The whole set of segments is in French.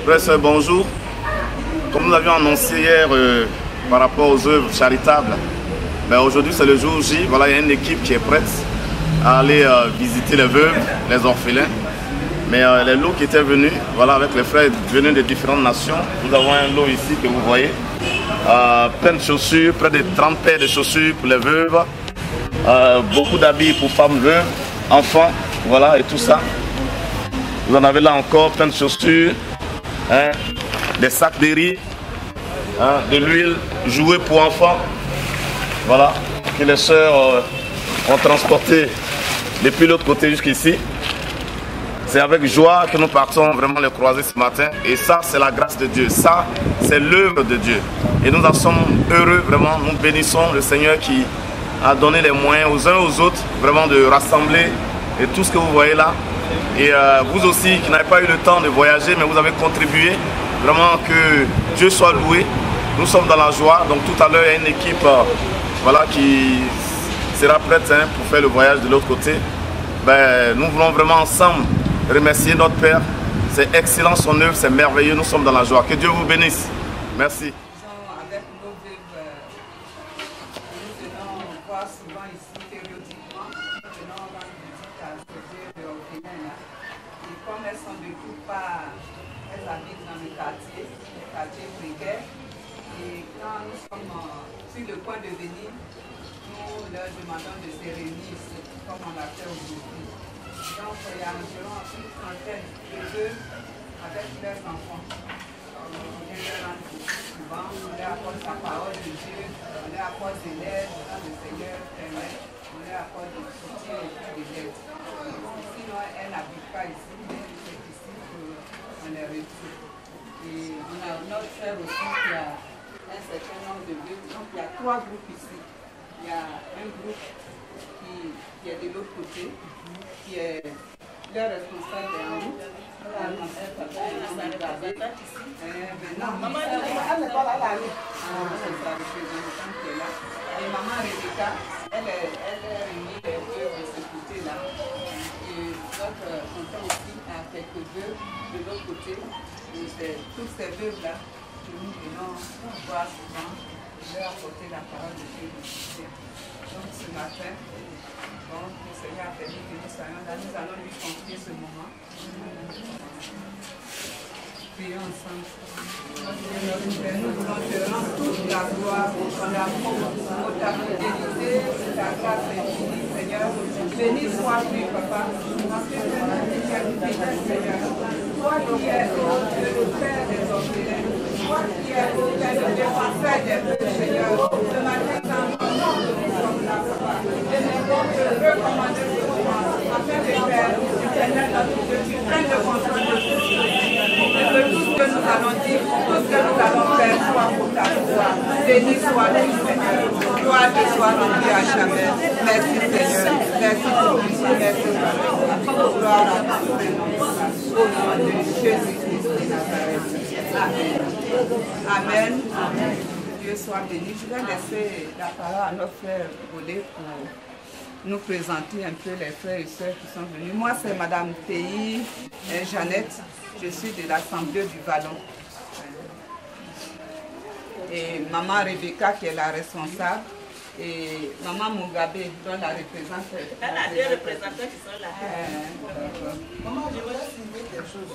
Frères et sœurs, bonjour. Comme nous l'avions annoncé hier par rapport aux œuvres charitables, aujourd'hui c'est le jour J. Voilà, il y a une équipe qui est prête à aller visiter les veuves, les orphelins. Mais les lots qui étaient venus, voilà, avec les frères venus de différentes nations, nous avons un lot ici que vous voyez. Plein de chaussures, près de 30 paires de chaussures pour les veuves, beaucoup d'habits pour femmes veuves, enfants, voilà, et tout ça. Vous en avez là encore, plein de chaussures, hein, des sacs de riz, hein, de l'huile, jouets pour enfants, voilà, que les sœurs ont transporté depuis l'autre côté jusqu'ici. C'est avec joie que nous partons vraiment les croiser ce matin. Et ça, c'est la grâce de Dieu. Ça, c'est l'œuvre de Dieu. Et nous en sommes heureux, vraiment. Nous bénissons le Seigneur qui a donné les moyens aux uns aux autres, vraiment de rassembler et tout ce que vous voyez là. Et vous aussi, qui n'avez pas eu le temps de voyager, mais vous avez contribué. Vraiment que Dieu soit loué. Nous sommes dans la joie. Donc tout à l'heure, il y a une équipe voilà, qui sera prête hein, pour faire le voyage de l'autre côté. Nous voulons vraiment ensemble remercier notre Père. C'est excellent son œuvre, c'est merveilleux. Nous sommes dans la joie. Que Dieu vous bénisse. Merci. Avec nos veuves, nous venons voir souvent ici périodiquement. Nous venons rendre visite à ces veuves orphelins là. Et comme elles sont de toutes parts, elles habitent dans le quartier précaire. Et quand nous sommes sur le point de venir, nous leur demandons de se réunir ici, comme on l'a fait aujourd'hui. Donc il y a environ une trentaine de veuves avec leurs enfants. On vient leur rendre souvent, on leur apporte la parole de Dieu, on leur apporte de l'aide quand le Seigneur permet, on leur apporte du soutien et puis de l'aide. Sinon, elles n'habitent pas ici, mais c'est ici qu'on les retrouve. Et on a notre frère aussi qui a un certain nombre de veuves. Donc il y a 3 groupes ici. Il y a un groupe qui est de l'autre côté, qui est leur responsable en route. Maman Rebecca, elle est réunie les veuves de ce côté-là. Et notre content aussi a quelques veuves de l'autre côté. Et c'est toutes ces veuves-là que nous venons voir souvent, leur apporter la parole de Dieu. Donc ce matin, bon, le Seigneur a permis que nous soyons là, nous allons lui confier ce moment. Prions ensemble. Nous voulons te rendre toute la gloire, ton amour, ta fidélité, ta grâce infinie, Seigneur. Béni sois-tu, Papa. Parce que tu es fidèle, Seigneur. Toi qui es le Père des orphelins, toi qui es le Père de défenseur des peuples, Seigneur. Ce matin, dans ton nom, nous sommes là, Papa. Et nous voulons te recommander ce moment, afin de faire, Seigneur, notre Dieu, tu prennes le contrôle de tout ce et que tout ce que nous allons dire, tout ce que nous allons faire soit pour ta gloire. Béni sois-tu, Seigneur. Gloire te soit rendue à jamais. Merci, Seigneur. Merci pour tout. Merci, Papa. Gloire à ton prénom. Au nom de Jésus-Christ de Nazareth. Amen. Amen. Amen. Dieu soit béni. Je vais laisser la parole à notre frère Bolé pour nous présenter un peu les frères et sœurs qui sont venus. Moi, c'est Madame Pays Jeannette. Je suis de l'Assemblée du Vallon. Et Maman Rebecca qui est la responsable. Et Maman Mugabe dont la représente. Elle a 2 représentants qui sont là. Maman, je voudrais signer quelque chose.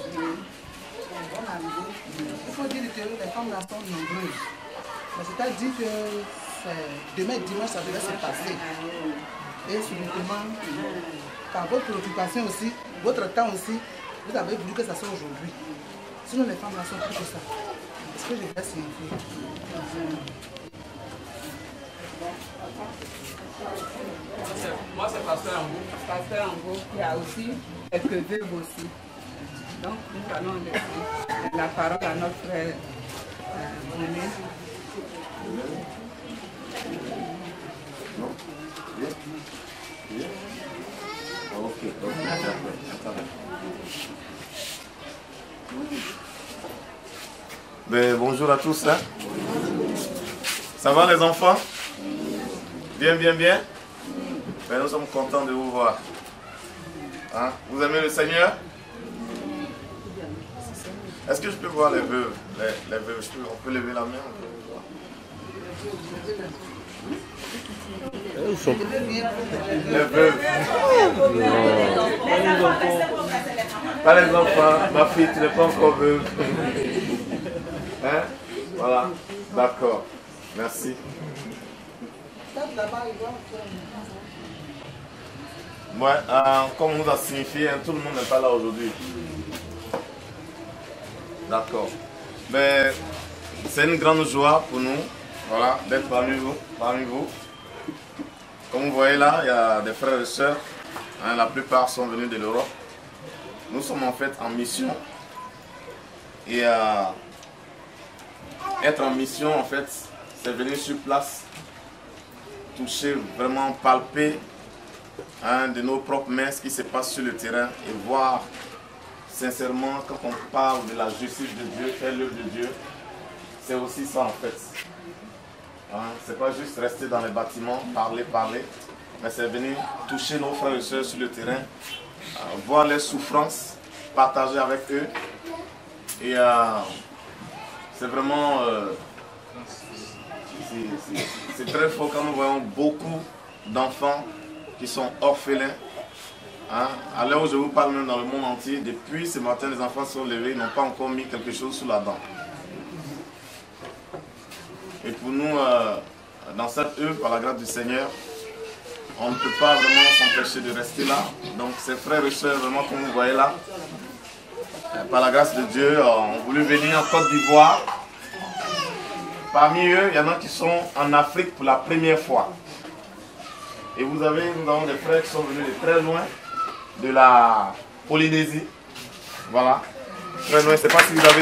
Il faut dire que les femmes là sont nombreuses. C'est-à-dire que demain dimanche ça devait se passer. Et subitement, par votre préoccupation aussi, votre temps aussi, vous avez voulu que ça soit aujourd'hui. Sinon les femmes là sont plus que ça. Est-ce que je vais signifier? Moi c'est Pasteur Ango. Pasteur Ango qui a aussi quelques veuves aussi. Donc nous allons laisser la parole à notre frère René. Bonjour à tous. Hein? Ça va les enfants? Bien, bien, bien? Nous sommes contents de vous voir. Hein? Vous aimez le Seigneur? Est-ce que je peux voir les veuves? Les veuves, on peut lever la main, on peut voir. Les veuves. Pas les enfants. Ma fille, tu n'es pas encore veuve. Hein? Voilà. D'accord. Merci. Ouais, comme on nous a signifié, tout le monde n'est pas là aujourd'hui. D'accord. Mais c'est une grande joie pour nous, voilà, d'être parmi vous. Comme vous voyez là, il y a des frères et sœurs. Hein, la plupart sont venus de l'Europe. Nous sommes en fait en mission. Et être en mission, en fait, c'est venir sur place, toucher, vraiment palper de nos propres mains ce qui se passe sur le terrain et voir sincèrement quand on parle de la justice de Dieu, faire l'œuvre de Dieu, c'est aussi ça en fait. Hein, c'est pas juste rester dans les bâtiments, parler, mais c'est venir toucher nos frères et sœurs sur le terrain, voir leurs souffrances, partager avec eux. Et c'est vraiment c'est très fort quand nous voyons beaucoup d'enfants qui sont orphelins. Hein? À l'heure où je vous parle, même dans le monde entier, depuis ce matin, les enfants sont levés, ils n'ont pas encore mis quelque chose sous la dent. Et pour nous, dans cette œuvre, par la grâce du Seigneur, on ne peut pas vraiment s'empêcher de rester là. Donc ces frères et sœurs, vraiment comme vous voyez là, par la grâce de Dieu, ont voulu venir en Côte d'Ivoire. Parmi eux, il y en a qui sont en Afrique pour la première fois. Et nous avons des frères qui sont venus de très loin, de la Polynésie. Voilà. Très loin, je ne sais pas si vous avez...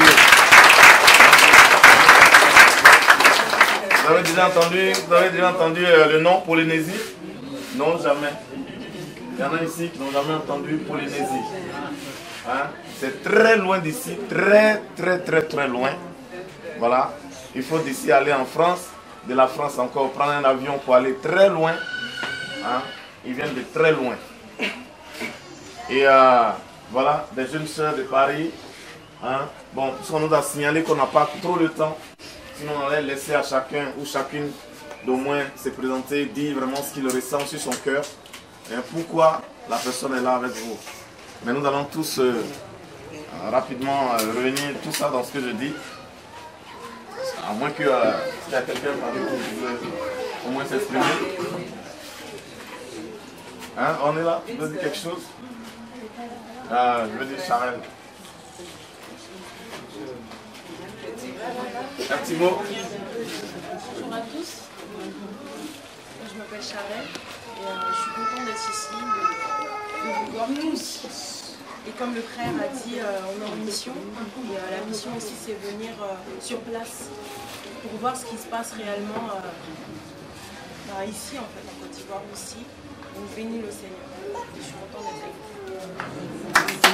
Vous avez déjà entendu le nom Polynésie? Non, jamais. Il y en a ici qui n'ont jamais entendu Polynésie. Hein? C'est très loin d'ici, très loin. Voilà. Il faut d'ici aller en France, de la France encore prendre un avion pour aller très loin. Hein? Ils viennent de très loin. Et voilà, des jeunes sœurs de Paris. Hein? Bon, puisqu'on nous a signalé qu'on n'a pas trop de temps, sinon on allait laisser à chacun ou chacune d'au moins se présenter, dire vraiment ce qu'il ressent sur son cœur. Et pourquoi la personne est là avec vous. Mais nous allons tous rapidement revenir tout ça dans ce que je dis. À moins qu'il y ait quelqu'un parmi vous qui veut au moins s'exprimer. Hein, on est là? Tu veux dire quelque chose? Je veux dire Charel. Un petit mot. Bonjour à tous. Je m'appelle Charel et je suis contente d'être ici, de vous voir tous. Et comme le frère a dit, on est en mission. Et la mission aussi, c'est venir sur place pour voir ce qui se passe réellement ici, en fait, en Côte d'Ivoire aussi. Donc, bénis le Seigneur. Je suis contente d'être avec vous.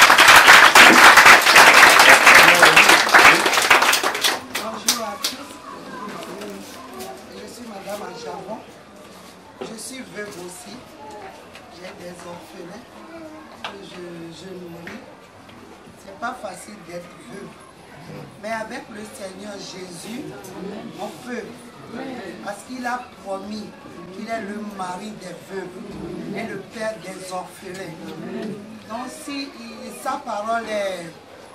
Bonjour à tous. Je suis Madame Achavon. Je suis veuve aussi. J'ai des orphelins que je nourris. C'est pas facile d'être veuve. Mais avec le Seigneur Jésus, on peut. Parce qu'il a promis qu'il est le mari des veuves et le père des orphelins. Donc si sa parole est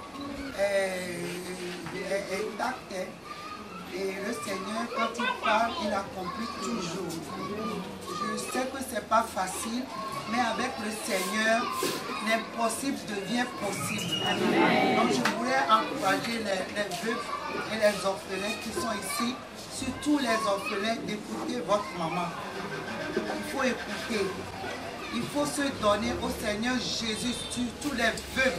intacte, et le Seigneur, quand il parle, il accomplit toujours. Je sais que ce n'est pas facile, mais avec le Seigneur, l'impossible devient possible. Donc je voulais encourager les veuves et les orphelins qui sont ici, surtout les orphelins, d'écouter votre maman. Il faut écouter. Il faut se donner au Seigneur Jésus, surtout les veuves.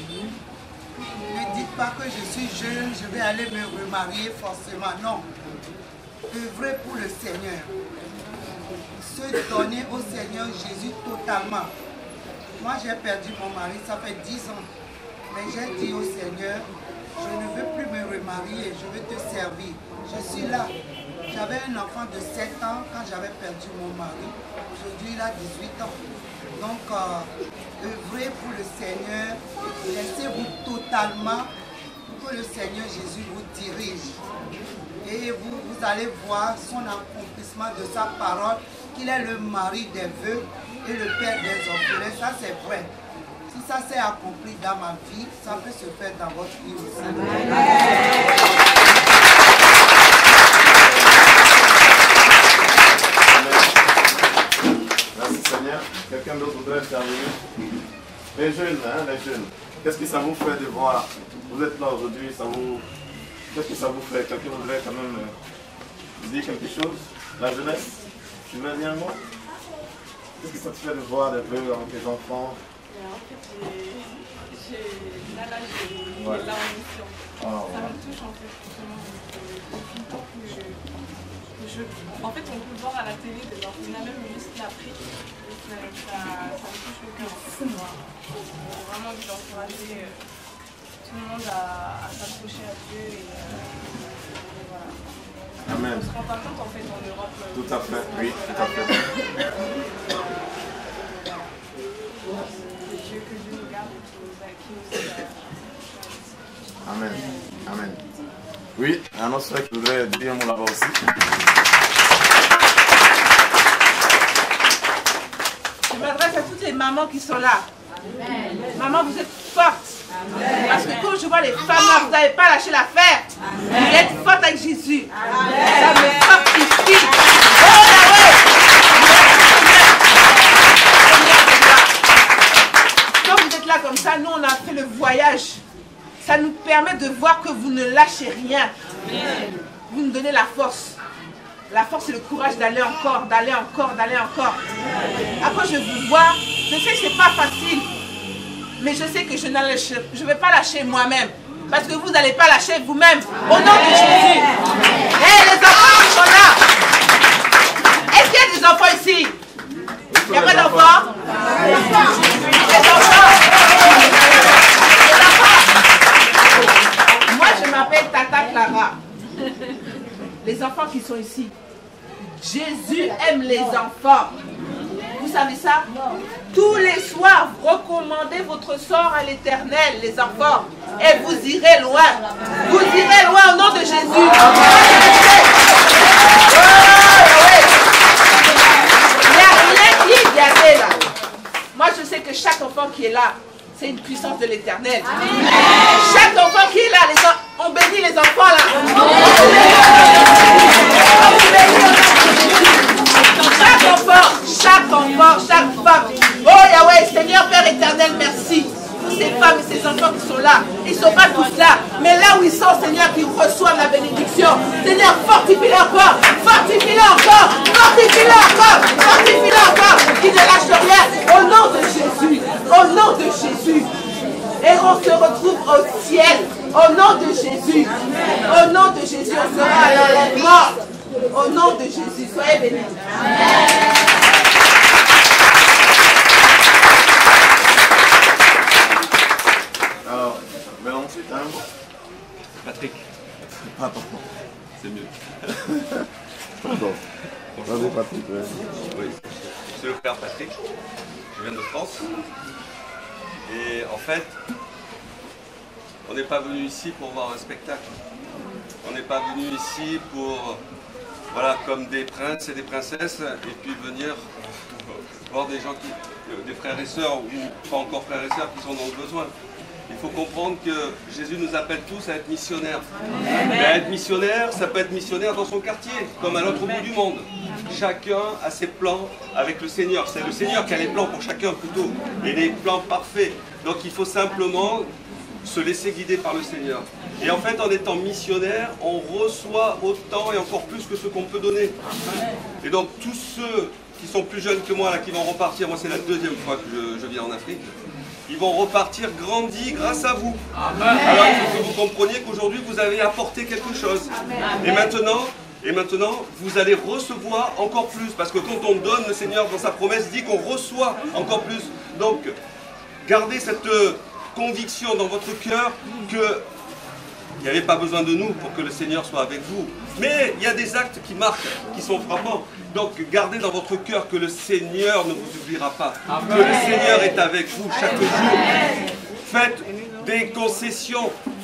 Ne dites pas que je suis jeune, je vais aller me remarier forcément. Non. Œuvrez pour le Seigneur. Se donner au Seigneur Jésus totalement. Moi, j'ai perdu mon mari, ça fait 10 ans. Mais j'ai dit au Seigneur, je ne veux plus me remarier, je veux te servir. Je suis là. J'avais un enfant de 7 ans quand j'avais perdu mon mari. Aujourd'hui, il a 18 ans. Donc, œuvrez pour le Seigneur. Laissez-vous totalement que le Seigneur Jésus vous dirige. Et vous allez voir son accomplissement de sa parole, qu'il est le mari des veuves et le père des orphelins. Ça, c'est vrai. Si ça s'est accompli dans ma vie, ça peut se faire dans votre vie aussi. Merci Seigneur. Quelqu'un d'autre voudrait intervenir? Les jeunes, hein, les jeunes. Qu'est-ce que ça vous fait de voir? Vous êtes là aujourd'hui, ça vous... Qu'est-ce que ça vous fait? Quelqu'un voudrait quand même dire quelque chose? La jeunesse, tu veux dire un mot? Qu'est-ce que ça te fait de voir des vœux avec tes enfants? En fait, là, j'ai Ouais. la mission. Ah, ouais. Ça me touche en fait, justement. Depuis le temps en fait, on peut voir à la télé des orphelins, même juste la prise. Ça me touche le cœur. J'ai vraiment envie d'encourager tout le monde à s'approcher à Dieu et voilà. Amen. On se rend pas compte en fait en Europe. Tout à fait, oui, tout à fait. Que Dieu nous garde et qui nous aide. Amen. Amen. Oui, un autre frère qui voudrait dire un mot là-bas aussi. Je m'adresse à toutes les mamans qui sont là. Maman, vous êtes fortes. Parce que quand je vois les femmes là, vous n'avez pas lâché l'affaire. Vous êtes fortes avec Jésus. Ça me fortifie. Oh Yahweh! Quand vous êtes là comme ça, nous on a fait le voyage. Ça nous permet de voir que vous ne lâchez rien. Vous nous donnez la force. La force et le courage d'aller encore, d'aller encore, d'aller encore. Après je vous vois, je sais que ce n'est pas facile. Mais je sais que je ne vais pas lâcher moi-même. Parce que vous n'allez pas lâcher vous-même. Au nom de Jésus. Hé, les enfants qui sont là. Est-ce qu'il y a des enfants ici? Il n'y a pas d'enfants? Des enfants? Moi, je m'appelle Tata Clara. Les enfants qui sont ici. Jésus aime les enfants. Vous savez ça? Tous les soirs, recommandez votre sort à l'Éternel, les enfants. Et vous irez loin. Vous irez loin au nom de Jésus. Il n'y a rien qui est gardé là. Moi, je sais que chaque enfant qui est là, c'est une puissance de l'Éternel. Chaque enfant qui est là, on bénit les enfants là. Chaque enfant, chaque femme. Oh Yahweh, Seigneur Père éternel, merci. Pour ces femmes et ces enfants qui sont là. Ils ne sont pas tous là. Mais là où ils sont, Seigneur, qu'ils reçoivent la bénédiction. Seigneur, fortifie-les encore. Fortifie-les encore. Fortifie-les encore. Fortifie-les encore. Qu'ils ne lâchent rien. Au nom de Jésus. Au nom de Jésus. Et on se retrouve au ciel. Au nom de Jésus. Au nom de Jésus, on sera à l'enlèvement. Au nom de Jésus, soyez bénis. Alors, maintenant ensuite, hein? Patrick. Pardon. C'est mieux. Pardon. Vas-y Patrick. Oui. C'est le frère Patrick. Je viens de France. Et en fait, on n'est pas venu ici pour voir un spectacle. On n'est pas venu ici pour, voilà, comme des princes et des princesses, et puis venir voir des gens, des frères et sœurs, ou pas encore frères et sœurs, qui sont dans le besoin. Il faut comprendre que Jésus nous appelle tous à être missionnaires. Mais à être missionnaire, ça peut être missionnaire dans son quartier, comme à l'autre bout du monde. Chacun a ses plans avec le Seigneur. C'est le Seigneur qui a les plans pour chacun plutôt, et les plans parfaits. Donc il faut simplement se laisser guider par le Seigneur. Et en fait, en étant missionnaire, on reçoit autant et encore plus que ce qu'on peut donner. Et donc tous ceux qui sont plus jeunes que moi, là, qui vont repartir, moi c'est la deuxième fois que je viens en Afrique, ils vont repartir grandis grâce à vous. Amen. Alors il faut que vous compreniez qu'aujourd'hui vous avez apporté quelque chose. Amen. Et maintenant, vous allez recevoir encore plus. Parce que quand on donne, le Seigneur dans sa promesse dit qu'on reçoit encore plus. Donc, gardez cette conviction dans votre cœur que il n'y avait pas besoin de nous pour que le Seigneur soit avec vous. Mais il y a des actes qui marquent, qui sont frappants. Donc gardez dans votre cœur que le Seigneur ne vous oubliera pas. Amen. Que le Seigneur est avec vous chaque jour. Faites des concessions.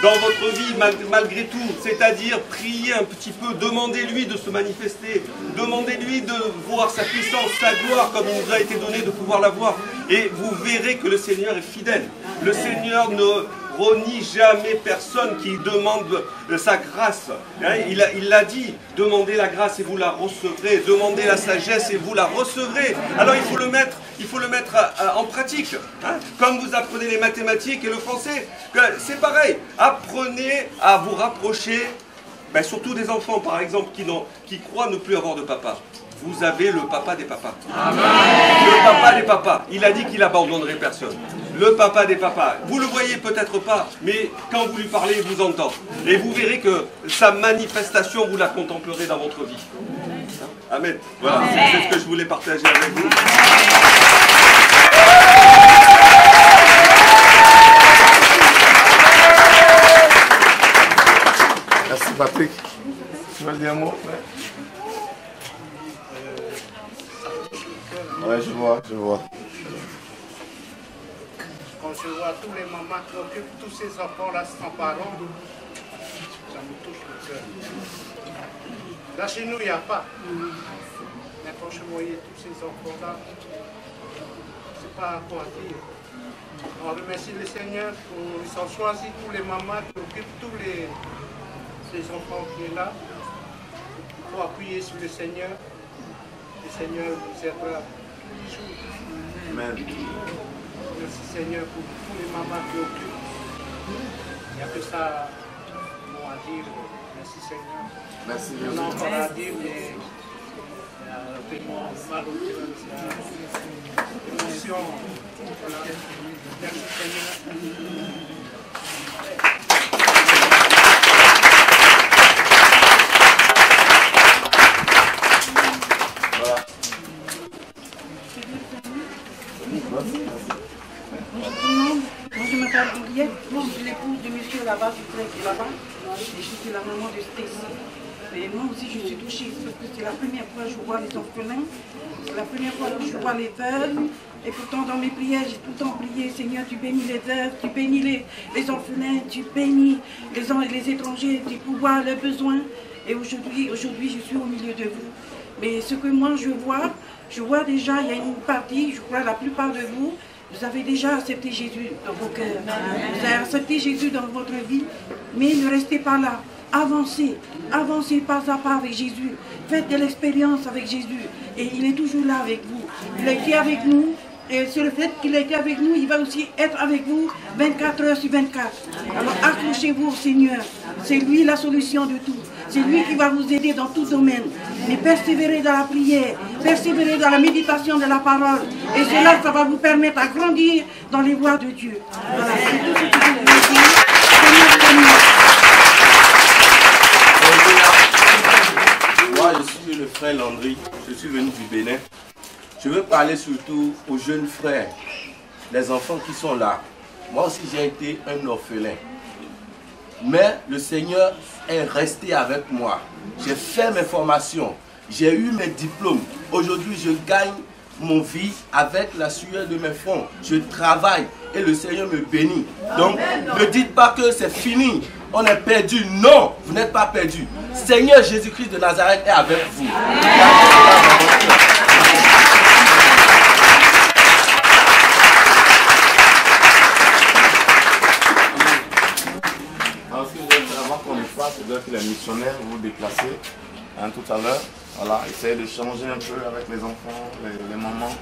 dans votre vie malgré tout, c'est-à-dire priez un petit peu, demandez-lui de se manifester, demandez-lui de voir sa puissance, sa gloire comme il nous a été donné de pouvoir la voir. Et vous verrez que le Seigneur est fidèle. Le Seigneur ne renie jamais personne qui demande sa grâce. Il l'a dit, demandez la grâce et vous la recevrez, demandez la sagesse et vous la recevrez. Alors il faut le mettre en pratique. Comme vous apprenez les mathématiques et le français, c'est pareil. Apprenez à vous rapprocher, surtout des enfants par exemple qui croient ne plus avoir de papa. Vous avez le papa des papas. Amen. Le papa des papas. Il a dit qu'il n'abandonnerait personne. Le papa des papas. Vous ne le voyez peut-être pas, mais quand vous lui parlez, il vous entend. Et vous verrez que sa manifestation, vous la contemplerez dans votre vie. Amen. Voilà, c'est ce que je voulais partager avec vous. Merci Patrick. Tu veux dire un mot? Ouais, je vois. Quand je vois tous les mamans qui occupent tous ces enfants-là sans parents, ça me touche le cœur. Là, chez nous, il n'y a pas. Mais quand je voyais tous ces enfants-là, c'est pas quoi dire. On remercie le Seigneur qu'ils ont choisi tous les mamans qui occupent tous les enfants qui sont là. Il faut appuyer sur le Seigneur. Le Seigneur vous aidera tous les jours. Amen. Merci Seigneur pour tous les mamans qui occupent. Il n'y a que ça bon à dire. Merci Seigneur. Merci On a encore à dire, mais il y a vraiment mal au cœur. L'émotion. Merci Seigneur. Bonjour tout le monde, moi je m'appelle Juliette, je suis l'épouse de monsieur là-bas, du frère qui est là-bas, et je suis la maman de Stacy. Mais moi aussi je suis touchée parce que c'est la première fois que je vois les orphelins, c'est la première fois que je vois les veuves, et pourtant dans mes prières j'ai tout le temps prié, Seigneur tu bénis les veuves, tu bénis les orphelins, tu bénis les étrangers, tu pourvois leurs besoins, et aujourd'hui je suis au milieu de vous. Mais ce que moi je vois déjà, il y a une partie, je crois la plupart de vous, vous avez déjà accepté Jésus dans vos cœurs. Vous avez accepté Jésus dans votre vie, mais ne restez pas là. Avancez, avancez pas à pas avec Jésus. Faites de l'expérience avec Jésus. Et il est toujours là avec vous. Il a été avec nous. Et sur le fait qu'il a été avec nous, il va aussi être avec vous 24 heures sur 24. Alors accrochez-vous au Seigneur. C'est lui la solution de tout. C'est lui qui va vous aider dans tout domaine. Mais persévérez dans la prière, persévérez dans la méditation de la parole. Et cela, ça va vous permettre à grandir dans les voies de Dieu. Voilà, c'est tout ce que je voulais dire. Moi, je suis le frère Landry. Je suis venu du Bénin. Je veux parler surtout aux jeunes frères, les enfants qui sont là. Moi aussi, j'ai été un orphelin. Mais le Seigneur est resté avec moi. J'ai fait mes formations. J'ai eu mes diplômes. Aujourd'hui, je gagne mon vie avec la sueur de mes fronts. Je travaille et le Seigneur me bénit. Donc, ne dites pas que c'est fini. On est perdu. Non, vous n'êtes pas perdu. Seigneur Jésus-Christ de Nazareth est avec vous. C'est-à-dire que les missionnaires vous déplacez tout à l'heure, voilà, essayez de changer un peu avec les enfants, les mamans.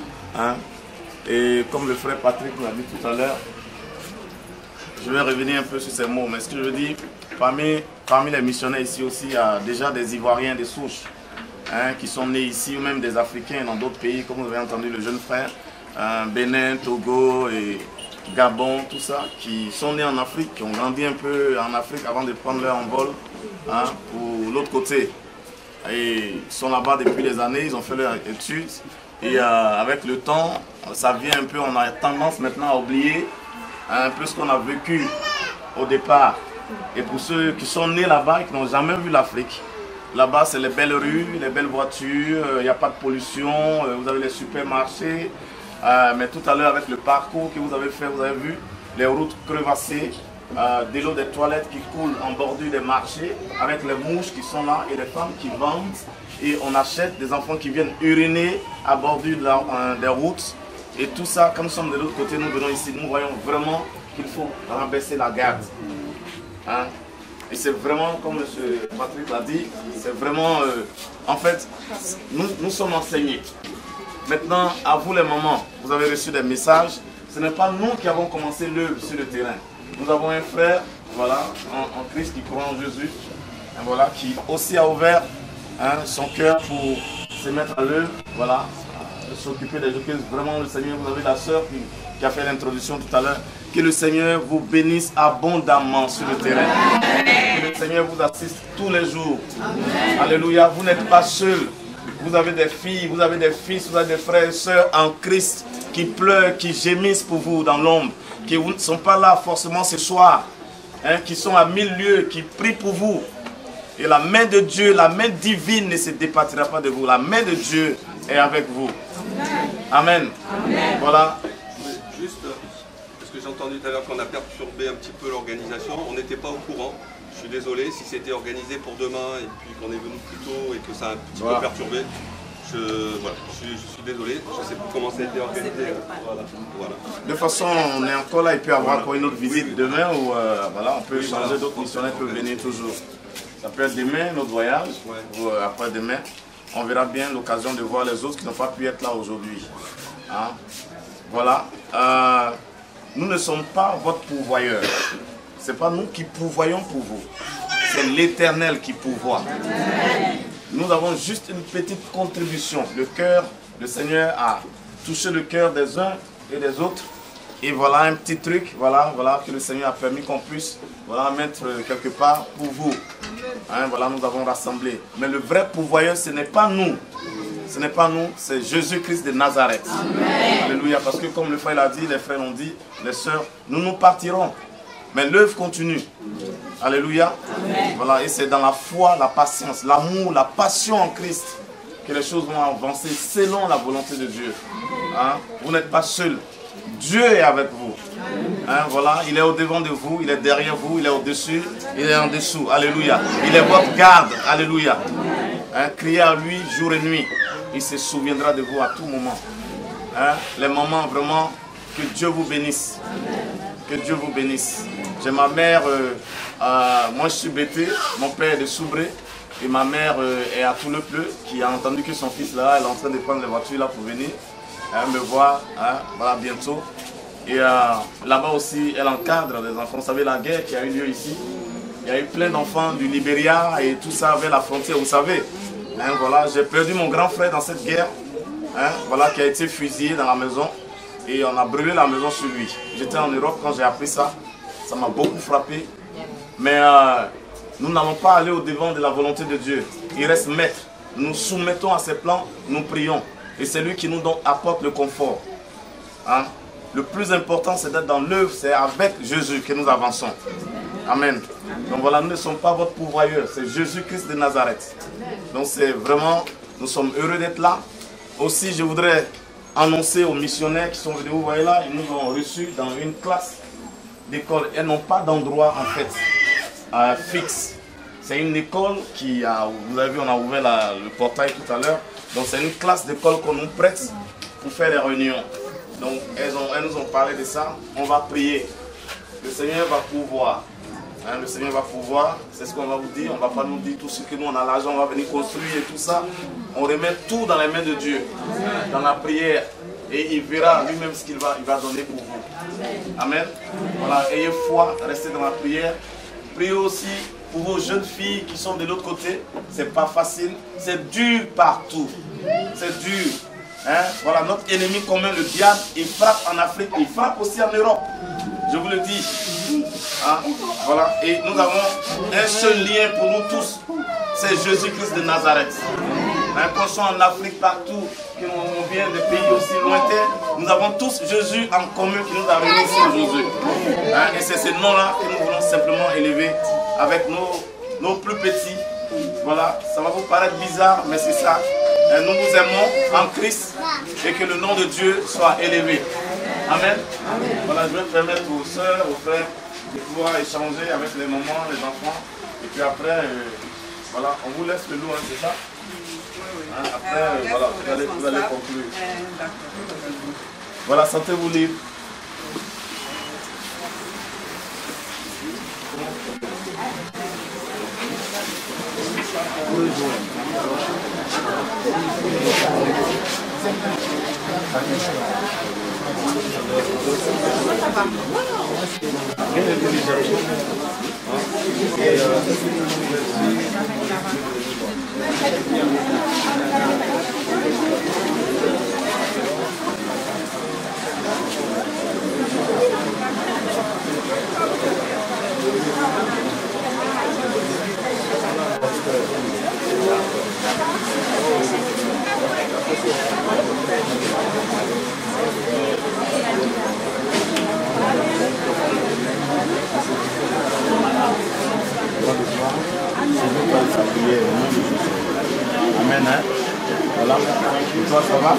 Et comme le frère Patrick l'a dit tout à l'heure, je vais revenir un peu sur ces mots, mais ce que je veux dire, parmi les missionnaires ici aussi, il y a déjà des Ivoiriens, des souches, qui sont nés ici, ou même des Africains dans d'autres pays, comme vous avez entendu le jeune frère, Bénin, Togo et Gabon, tout ça, qui sont nés en Afrique, qui ont grandi un peu en Afrique avant de prendre leur envol pour l'autre côté. Et ils sont là-bas depuis des années, ils ont fait leurs études. Et avec le temps, ça vient un peu, on a tendance maintenant à oublier un peu ce qu'on a vécu au départ. Et pour ceux qui sont nés là-bas et qui n'ont jamais vu l'Afrique, là-bas c'est les belles rues, les belles voitures, il n'y a pas de pollution, vous avez les supermarchés. Mais tout à l'heure avec le parcours que vous avez fait, vous avez vu les routes crevassées, de l'eau des toilettes qui coule en bordure des marchés, avec les mouches qui sont là et les femmes qui vendent. Et on achète des enfants qui viennent uriner à bordure des routes. Et tout ça, comme nous sommes de l'autre côté, nous venons ici, nous voyons vraiment qu'il faut rabaisser la garde. Hein? Et c'est vraiment, comme M. Patrick l'a dit, c'est vraiment, en fait, nous sommes enseignés. Maintenant, à vous les mamans, vous avez reçu des messages. Ce n'est pas nous qui avons commencé l'œuvre sur le terrain. Nous avons un frère, voilà, en Christ qui croit en Jésus, et voilà, qui aussi a ouvert son cœur pour se mettre à l'œuvre, voilà, s'occuper des gens. Vraiment, le Seigneur, vous avez la sœur qui a fait l'introduction tout à l'heure. Que le Seigneur vous bénisse abondamment sur le terrain. Que le Seigneur vous assiste tous les jours. Amen. Alléluia, vous n'êtes pas seul. Vous avez des filles, vous avez des fils, vous avez des frères et sœurs en Christ qui pleurent, qui gémissent pour vous dans l'ombre, qui ne sont pas là forcément ce soir, qui sont à 1000 lieues, qui prient pour vous. Et la main de Dieu, la main divine ne se départira pas de vous. La main de Dieu est avec vous. Amen. Amen. Voilà. Juste, parce que j'ai entendu tout à l'heure qu'on a perturbé un petit peu l'organisation, on n'était pas au courant. Je suis désolé si c'était organisé pour demain et puis qu'on est venu plus tôt et que ça a un petit peu perturbé. Voilà, je suis désolé, je ne sais plus comment ça a été organisé. Voilà. De toute façon, on est encore là, il peut y avoir encore une autre visite demain où voilà, on peut changer, d'autres missionnaires peuvent venir toujours. Ça peut être demain, notre voyage, ou après-demain. On verra bien l'occasion de voir les autres qui n'ont pas pu être là aujourd'hui. Hein? Voilà. Nous ne sommes pas votre pourvoyeur. Ce n'est pas nous qui pourvoyons pour vous. C'est l'Éternel qui pourvoit. Nous avons juste une petite contribution. Le Seigneur a touché le cœur des uns et des autres. Et voilà un petit truc, voilà, que le Seigneur a permis qu'on puisse mettre quelque part pour vous. Hein, voilà, nous avons rassemblé. Mais le vrai pourvoyeur, ce n'est pas nous. Ce n'est pas nous, c'est Jésus-Christ de Nazareth. Amen. Alléluia. Parce que comme le frère l'a dit, les frères l'ont dit, les sœurs, nous partirons. Mais l'œuvre continue. Alléluia. Amen. Voilà, et c'est dans la foi, la patience, l'amour, la passion en Christ que les choses vont avancer selon la volonté de Dieu. Hein? Vous n'êtes pas seul. Dieu est avec vous. Hein, voilà, il est au-devant de vous, il est derrière vous, il est au-dessus, il est en dessous. Alléluia. Il est votre garde. Alléluia. Hein, criez à lui jour et nuit. Il se souviendra de vous à tout moment. Hein, les moments vraiment, que Dieu vous bénisse. Que Dieu vous bénisse. J'ai ma mère, moi je suis bêté, mon père est de Soubré. Et ma mère est à Toulepleu, qui a entendu que son fils là, elle est en train de prendre les voitures là pour venir. Me voir, voilà, bientôt. Et là-bas aussi, elle encadre des enfants. Vous savez, la guerre qui a eu lieu ici, il y a eu plein d'enfants du Libéria et tout ça avec la frontière, vous savez. Hein, voilà, j'ai perdu mon grand frère dans cette guerre, voilà, qui a été fusillé dans la maison. Et on a brûlé la maison sur lui. J'étais en Europe quand j'ai appris ça. Ça m'a beaucoup frappé. Mais nous n'allons pas aller au-devant de la volonté de Dieu. Il reste maître. Nous soumettons à ses plans, nous prions. Et c'est lui qui nous apporte le confort. Hein? Le plus important, c'est d'être dans l'œuvre, c'est avec Jésus que nous avançons. Amen. Donc voilà, nous ne sommes pas votre pourvoyeur, c'est Jésus-Christ de Nazareth. Donc c'est vraiment, nous sommes heureux d'être là. Aussi, je voudrais annoncer aux missionnaires qui sont venus, vous voyez là, ils nous ont reçus dans une classe d'école. Elles n'ont pas d'endroit en fait fixe. C'est une école qui a, vous avez vu, on a ouvert le portail tout à l'heure. Donc c'est une classe d'école qu'on nous prête pour faire les réunions. Donc elles nous ont parlé de ça. On va prier. Le Seigneur va pouvoir. Hein, le Seigneur va pouvoir. C'est ce qu'on va vous dire. On ne va pas nous dire tout ce que nous on a l'argent, on va venir construire et tout ça. On remet tout dans les mains de Dieu. Dans la prière. Et il verra lui-même ce qu'il va donner pour vous. Amen. Voilà, ayez foi, restez dans la prière. Priez aussi pour vos jeunes filles qui sont de l'autre côté. C'est pas facile. C'est dur partout. C'est dur. Hein? Voilà, notre ennemi commun, le diable, il frappe en Afrique, il frappe aussi en Europe. Je vous le dis. Hein? Voilà. Et nous avons un seul lien pour nous tous. C'est Jésus-Christ de Nazareth. Hein? Qu'on soit en Afrique, partout, qu'on vient de pays aussi lointains, nous avons tous Jésus en commun qui nous a réunis ici aujourd'hui. Hein? Et c'est ce nom-là que nous voulons simplement élever avec nos plus petits. Voilà, ça va vous paraître bizarre, mais c'est ça. Et nous nous aimons en Christ et que le nom de Dieu soit élevé. Amen. Voilà, je vais permettre aux sœurs, aux frères de pouvoir échanger avec les mamans, les enfants. Et puis après, voilà, on vous laisse le loup, hein, c'est ça? Hein, après, voilà, vous allez conclure. Voilà, sentez-vous libre. Amen, hein? Voilà. Et toi, ça va?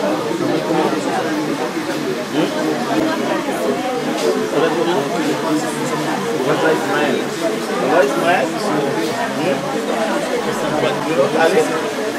Allez.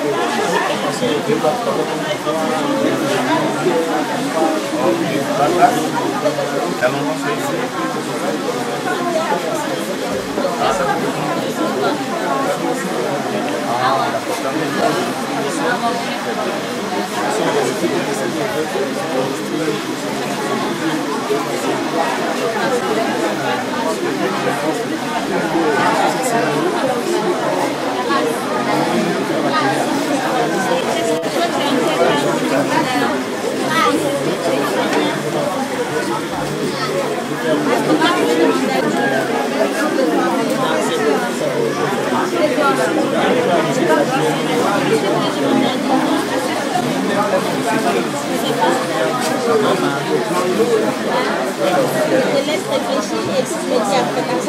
Je laisse réfléchir et si je me dis après comme ça.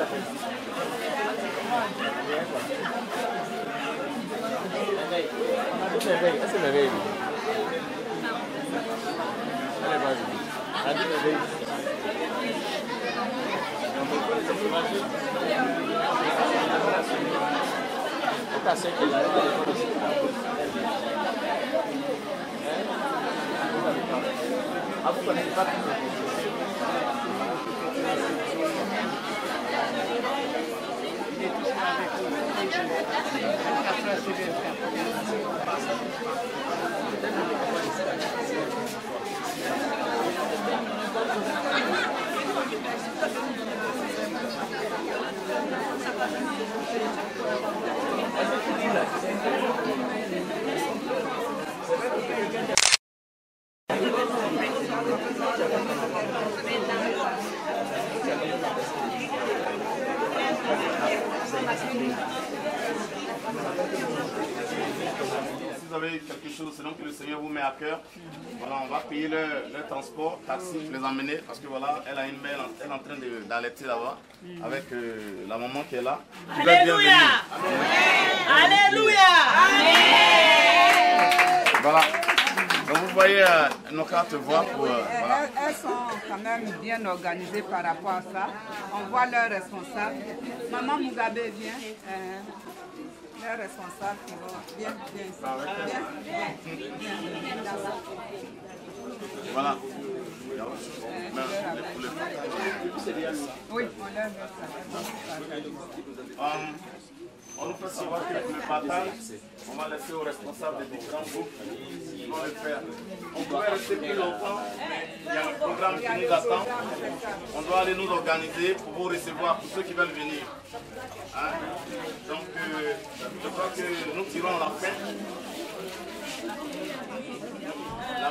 Si vous avez quelque chose, c'est donc que le Seigneur vous met à cœur. Voilà, on va payer le transport, taxi, les emmener, parce que voilà, elle a une mère, elle est en train d'allaiter là-bas, avec la maman qui est là. Alléluia! Alléluia! Voilà. Donc vous voyez nos cartes voix pour... voilà. Elles sont quand même bien organisées par rapport à ça. On voit leurs responsables. Maman Mugabe vient. Les responsables qui vont bien. Voilà. Oui, on leur met ça. On nous fait savoir que le partage, on va laisser aux responsables des différents groupes qui vont le faire. On pourrait rester plus longtemps, mais il y a un programme qui nous attend. On doit aller nous organiser pour vous recevoir, pour ceux qui veulent venir. Hein? Donc, je crois que nous tirons à la fin. Là,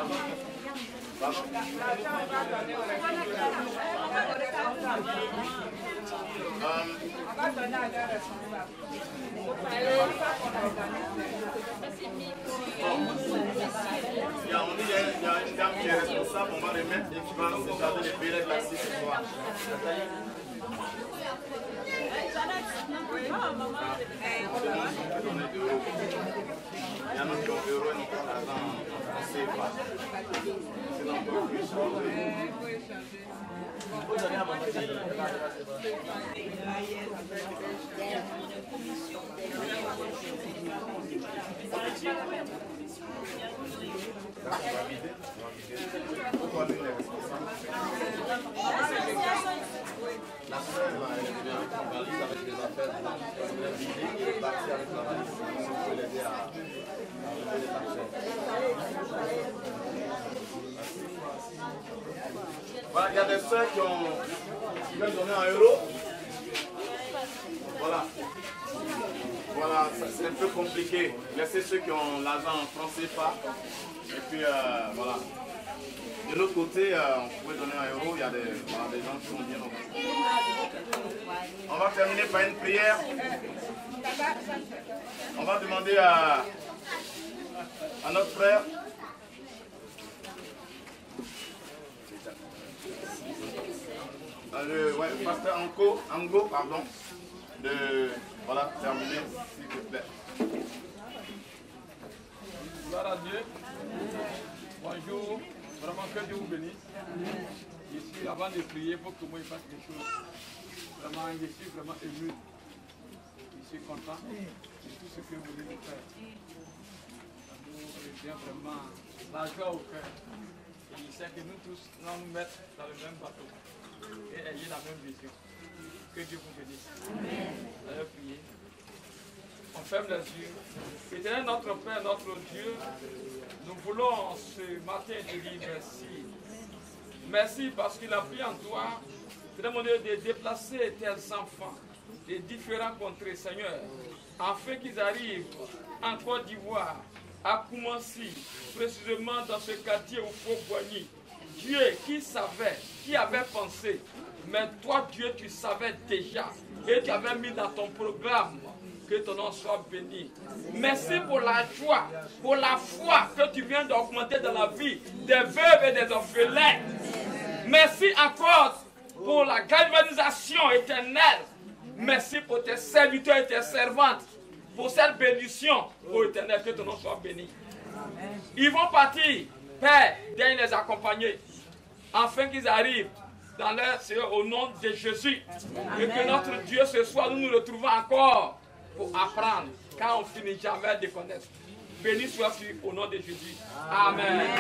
on va donner à leurs responsables. Il y a une dame qui est responsable, on va remettre et qui va se charger des billets de taxi ce soir. Il y en a qui ont euro et non pas l'argent en CFA. C'est dans le plus changer. La sœur, elle est venue avec une valise avec des affaires dedans. Elle est vidée et est partie avec la valise. Si vous pouvez l'aider à enlever les affaires. Voilà, il y a des sœurs qui veulent donner un euro. Voilà. Voilà, c'est un peu compliqué. Laissez ceux qui ont l'argent en francs CFA. Et puis, voilà. De l'autre côté, on pourrait donner un euro. Il y a des gens qui sont bien organisés. On va terminer par une prière. On va demander à notre frère. Le pasteur Ango, pardon, de terminer, s'il te plaît. Gloire à Dieu. Bonjour. Vraiment que Dieu vous bénisse. Je suis, avant de prier, il faut que moi je fasse quelque chose. Vraiment, je suis vraiment ému. Je suis content de tout ce que vous voulez nous faire. Ça nous vient vraiment la joie au cœur. Et je sais que nous tous, nous allons nous mettre dans le même bateau. Et ayez la même vision. Que Dieu vous bénisse. Allez prier. On ferme les yeux. Éternel notre Père, notre Dieu, nous voulons ce matin te dire merci. Merci parce qu'il a pris en toi de déplacer tes enfants des différents contrées, Seigneur, afin qu'ils arrivent en Côte d'Ivoire, à Koumansi, précisément dans ce quartier au Faux-Boigny. Dieu qui savait, qui avait pensé, mais toi Dieu tu savais déjà et tu avais mis dans ton programme que ton nom soit béni. Merci pour la joie, pour la foi que tu viens d'augmenter dans la vie des veuves et des orphelins. Merci encore pour la galvanisation éternelle Merci pour tes serviteurs et tes servantes. Pour cette bénédiction, ô Éternel, que ton nom soit béni. Ils vont partir, Père, daigne les accompagner, afin qu'ils arrivent dans leur Seigneur au nom de Jésus. Amen. Et que notre Dieu ce soir, nous nous retrouvons encore pour apprendre, car on ne finit jamais de connaître. Béni soit-tu au nom de Jésus. Amen. Amen.